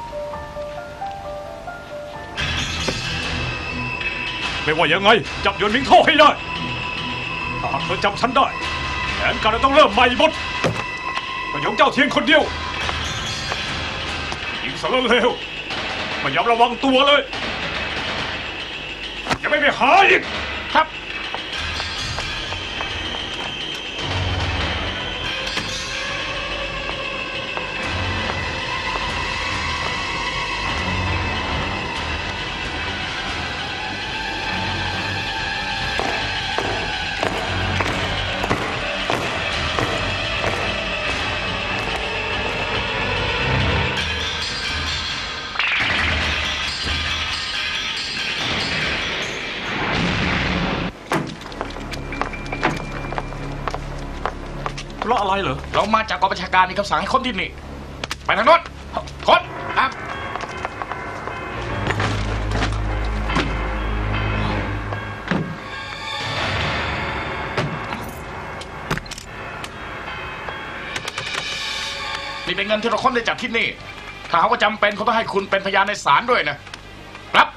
ไม่ว่ายังไงจับหยวนหมิงโทให้ได้ถ้าหากเธอจำฉันได้แผนการเราต้องเริ่มใหม่หมดก็หยงเจ้าเทียนคนเดียวยิงสารเลวไม่ยอมระวังตัวเลยอย่าไม่ไปหาอีกครับ เพราะอะไรเหรอเรามาจากกองบัญชาการมีคำสั่งให้ค้นที่นี่ ไปทางโน้นค้นครับนี่เป็นเงินที่เราค้นได้จากที่นี่ถ้าหากว่าจำเป็นเขาต้องให้คุณเป็นพยานในศาลด้วยนะครับ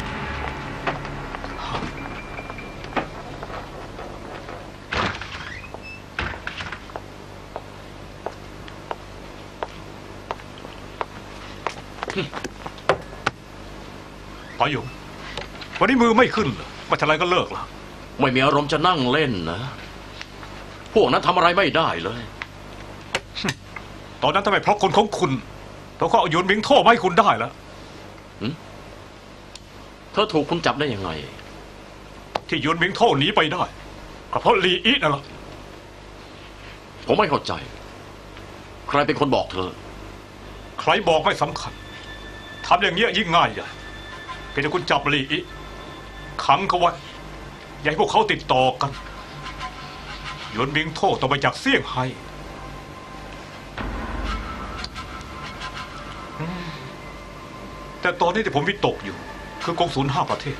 ปายุวันนี้มือไม่ขึ้นเหรอว่าจะอะไรก็เลิกแล้วไม่มีอารมณ์จะนั่งเล่นนะ พวกนั้นทำอะไรไม่ได้เลยตอนนั้นทำไมเพราะคนของคุณเขาก็เอาหยวนหมิงโทมาให้คุณได้แล้วเธอถูกคุณจับได้ยังไงที่หยวนหมิงโทหนีไปได้ก็เพราะลีอีนั่นแหละผมไม่เข้าใจ ใครเป็นคนบอกเธอใครบอกไม่สำคัญทำอย่างเงี้ยยิ่งง่ายใหญ่เพียงแต่คุณจับลีอีขังเขาไว้อย่าให้พวกเขาติดต่อกันหยวนหมิงโทต้องไปจากเซี่ยงไฮ้แต่ตอนนี้ที่ผมวิตกอยู่คือกงสุล5 ประเทศ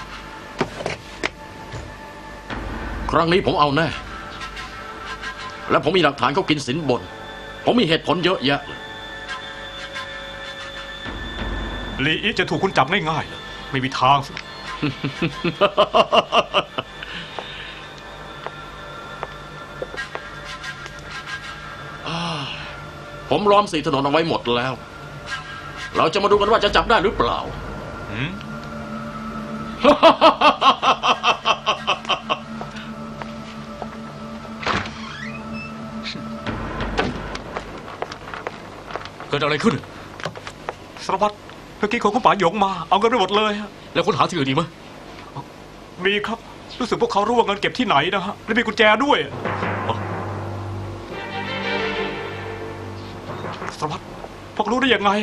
ครั้งนี้ผมเอาแน่ และผมมีหลักฐานเขากินสินบน ผมมีเหตุผลเยอะแยะเลยลีอีจะถูกคุณจับง่ายๆเลยไม่มีทางสิผผมล้อม4ถนนเอาไว้หมดแล้ว เราจะมาดูกันว่าจะจับได้หรือเปล่าเกิดอะไรขึ้นสารวัตรเมื่อกี้คนของป๋าหยงมาเอาเงินไปหมดเลยฮะแล้วค้นหาที่อื่นดีไหมมีครับรู้สึกพวกเขารู้ว่าเงินเก็บที่ไหนนะฮะและมีกุญแจด้วยสารวัตรพวกรู้ได้ยังไง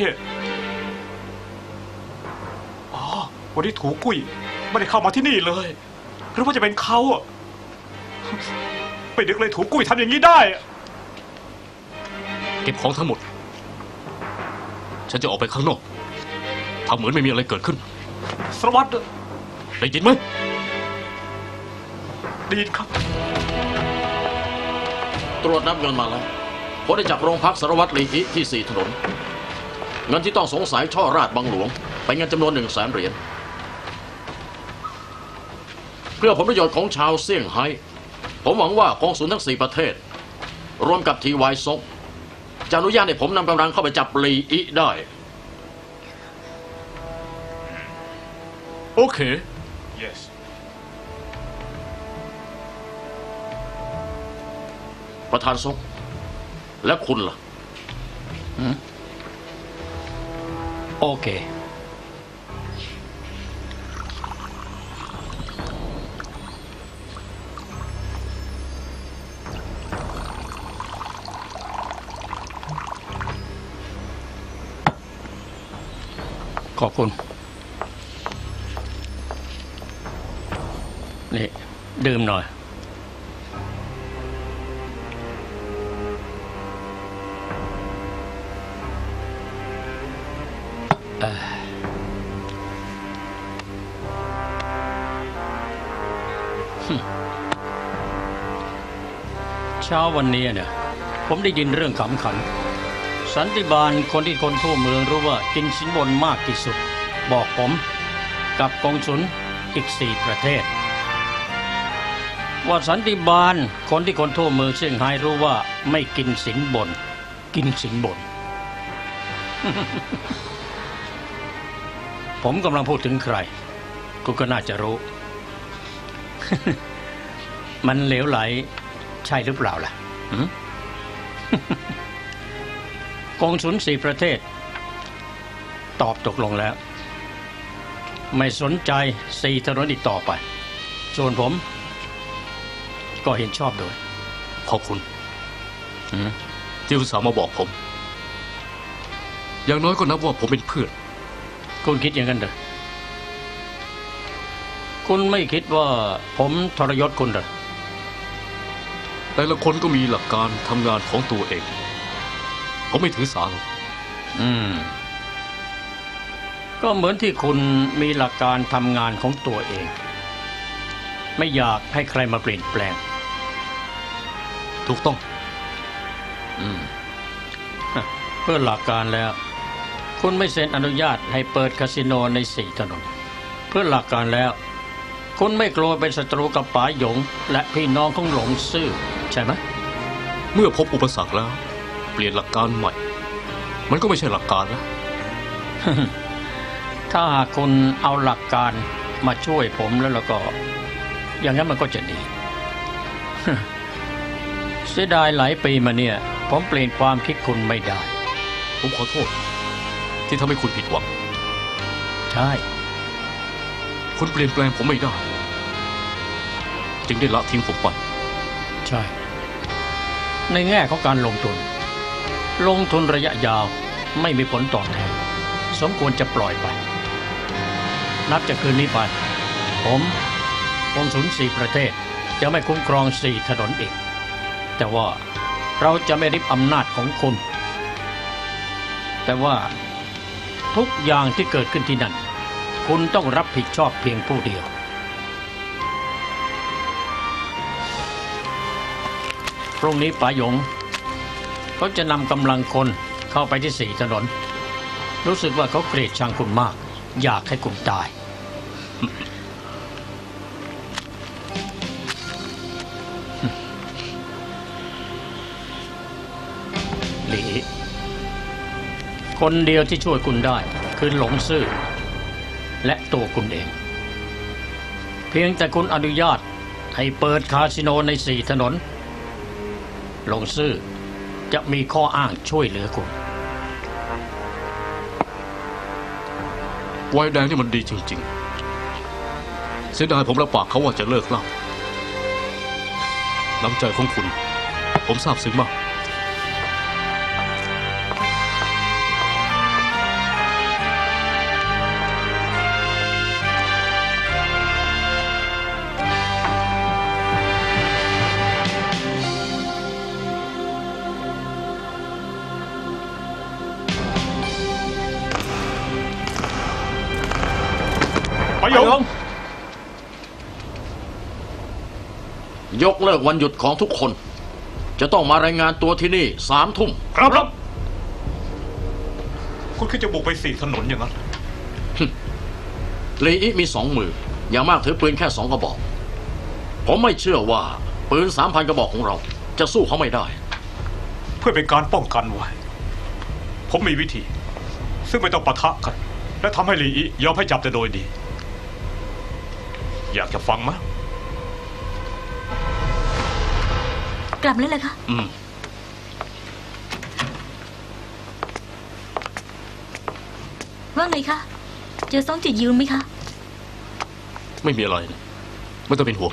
อ๋อวันนี้ถูกุ้ยไม่ได้เข้ามาที่นี่เลยหรือว่าจะเป็นเขาไม่นึกเลยถูกุ้ยทำอย่างนี้ได้เก็บของทั้งหมด ฉันจะออกไปข้างนอกทำเหมือนไม่มีอะไรเกิดขึ้นสารวัตรได้ยินไหมได้ยินครับตรวจนับเงินมาแล้วผมได้จับโรงพักสารวัตรลีอิที่4ถนนเงินที่ต้องสงสัยช่อราชบังหลวงเป็นเงินจำนวน100,000 เหรียญเพื่อผลประโยชน์ของชาวเซี่ยงไฮ้ผมหวังว่ากองสุลทั้ง4ประเทศรวมกับทีวายซงจะอนุญาตให้ผมนำกำลังเข้าไปจับลีอิได้โอเค yes ประธานซงและคุณล่ะโอเค ขอบคุณ นี่ ดื่มหน่อย เช้าวันนี้เนี่ยผมได้ยินเรื่องขำขัน สันติบาลคนที่คนทั่วเมืองรู้ว่ากินสินบนมากที่สุด บอกผมกับกองสุลอีก4ประเทศ ว่าสันติบาลคนที่คนทั่วเมืองเซี่ยงไฮ้รู้ว่าไม่กินสินบนกินสินบน ผมกำลังพูดถึงใครคุณก็น่าจะรู้ มันเหลวไหลใช่หรือเปล่าล่ะ กองสุล4ประเทศตอบตกลงแล้วไม่สนใจ4ถนนอีกต่อไปส่วนผมก็เห็นชอบโดยขอบคุณที่อุตส่าห์มาบอกผม อย่างน้อยก็นับว่าผมเป็นเพื่อนคุณคิดอย่างนั้นเหรอคุณไม่คิดว่าผมทรยศคุณเหรอแต่ละคนก็มีหลักการทำงานของตัวเองผมไม่ถือสาหรอกก็เหมือนที่คุณมีหลักการทำงานของตัวเอง ไม่อยากให้ใครมาเปลี่ยนแปลงถูกต้องเพื่อหลักการแล้ว คุณไม่เซ็นอนุญาตให้เปิดคาสิโนใน4ถนนเพื่อหลักการแล้ว คุณไม่กลัวเป็นศัตรูกับป๋าหยงและพี่น้องของหลงซื่อใช่ไหมเมื่อพบอุปสรรคแล้ว เปลี่ยนหลักการใหม่ มันก็ไม่ใช่หลักการแล้วถ้าหากคุณเอาหลักการมาช่วยผมแล้วก็อย่างนั้นมันก็จะดี เสียดายหลายปีมาเนี่ยผมเปลี่ยนความคิดคุณไม่ได้ผมขอโทษที่ทำให้คุณผิดหวังใช่คุณเปลี่ยนแปลงผมไม่ได้ จึงได้ละทิ้งผมไปใช่ ในแง่ของการลงทุนระยะยาวไม่มีผลตอบแทนสมควรจะปล่อยไป นับจากคืนนี้ไปผมกองสุล4ประเทศจะไม่คุ้มครอง4ถนนอีกแต่ว่าเราจะไม่ริบอำนาจของคุณแต่ว่าทุกอย่างที่เกิดขึ้นที่นั่นคุณต้องรับผิดชอบเพียงผู้เดียวพรุ่งนี้ป๋าหยงเขาจะนำกำลังคนเข้าไปที่4ถนนรู้สึกว่าเขาเกลียดชังคุณมากอยากให้คุณตาย หลีคนเดียวที่ช่วยคุณได้คือหลงซื่อและตัวคุณเอง เพียงแต่คุณอนุญาตให้เปิดคาสิโนใน4 ถนนหลงซื่อจะมีข้ออ้างช่วยเหลือคุณไวน์แดงนี่มันดีจริงๆเสียดายผมรับปากเขาว่าจะเลิกเหล้าน้ำใจของคุณผมซาบซึ้งมากประโยงยกเลิกวันหยุดของทุกคน จะต้องมารายงานตัวที่นี่3 ทุ่มครับคุณคิดจะบุกไป4 ถนนอย่างนั้นลีอิมี2 มืออย่างมากถือปืนแค่2 กระบอกผมไม่เชื่อว่าปืน 3,000 กระบอกของเราจะสู้เขาไม่ได้เพื่อเป็นการป้องกันไว้ผมมีวิธีซึ่งไม่ต้องปะทะกันและทำให้ลีอิยอมให้จับแต่โดยดีอยากจะฟังไหมกลับแล้วเลยคะ ว่าไงคะ เจอ2 จุดยืมไหมคะไม่มีอะไรนะไม่ต้องเป็นห่วง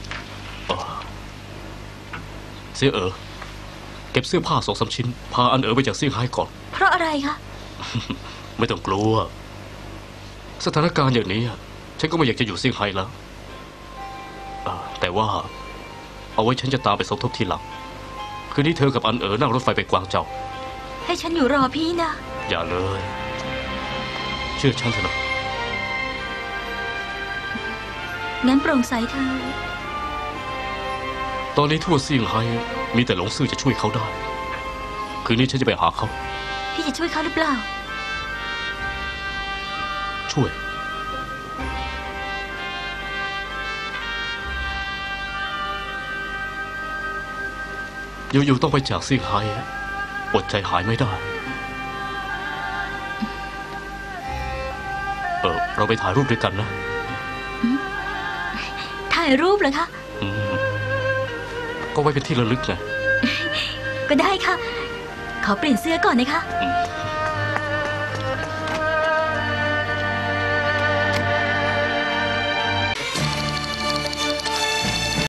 เสี่ยเก็บเสื้อผ้า2-3 ชิ้นพาอันไปจากเซี่ยงไฮ้ก่อนเพราะอะไรคะไม่ต้องกลัวสถานการณ์อย่างนี้ฉันก็ไม่อยากจะอยู่เซี่ยงไฮ้แล้วแต่ว่าเอาไว้ฉันจะตามไปสมทบทีหลังคืนนี้เธอกับอันนั่งรถไฟไปกวางเจาให้ฉันอยู่รอพี่นะอย่าเลยเชื่อฉันเถอะนะงั้นโปร่งใสเธอตอนนี้ทั่วเซี่ยงไฮ้มีแต่หลงซื่อจะช่วยเขาได้คืนนี้ฉันจะไปหาเขาพี่จะช่วยเขาหรือเปล่าช่วยอยู่ๆต้องไปจากเซี่ยงไฮ้อดใจหายไม่ได้เราไปถ่ายรูปด้วยกันนะถ่ายรูปเหรอคะก็ไว้เป็นที่ระลึกไงก็ได้ค่ะ ขอเปลี่ยนเสื้อก่อนนะคะอืม